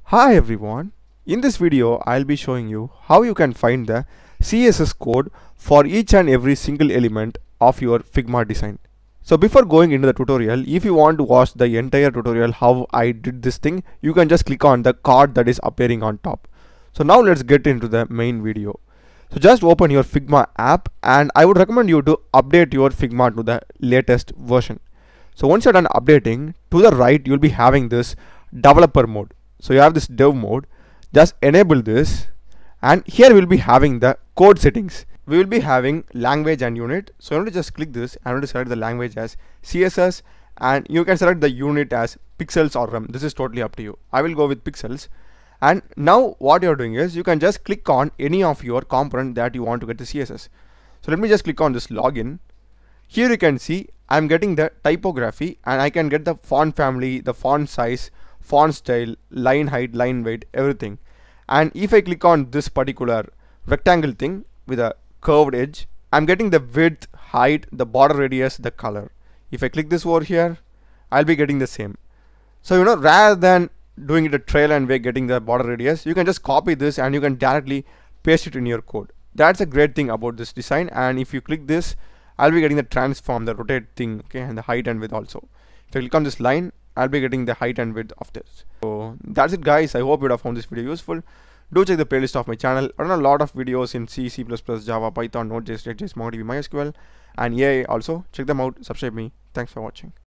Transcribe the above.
Hi everyone, in this video I'll be showing you how you can find the CSS code for each and every single element of your Figma design. So before going into the tutorial, if you want to watch the entire tutorial how I did this thing, you can just click on the card that is appearing on top. So now let's get into the main video. So just open your Figma app and I would recommend you to update your Figma to the latest version. So once you're done updating, to the right you'll be having this developer mode. So you have this dev mode, just enable this, and here we'll be having the code settings. We will be having language and unit. So you want to just click this and to select the language as CSS, and you can select the unit as pixels or rem. This is totally up to you. I will go with pixels. And now what you're doing is you can just click on any of your component that you want to get the CSS. So let me just click on this login. Here you can see I'm getting the typography and I can get the font family, the font size, font style, line height, line weight, everything. And if I click on this particular rectangle thing with a curved edge, I'm getting the width, height, the border radius, the color. If I click this over here, I'll be getting the same. So rather than doing it a trail and way getting the border radius, you can just copy this and you can directly paste it in your code. That's a great thing about this design. And if you click this, I'll be getting the transform, the rotate thing, okay, and the height and width also. If I click on this line, I'll be getting the height and width of this. So that's it guys. I hope you have found this video useful. Do check the playlist of my channel. I run a lot of videos in C, C++, Java, Python, Node.js, React.js, MongoDB, MySQL and AI also. Check them out. Subscribe me. Thanks for watching.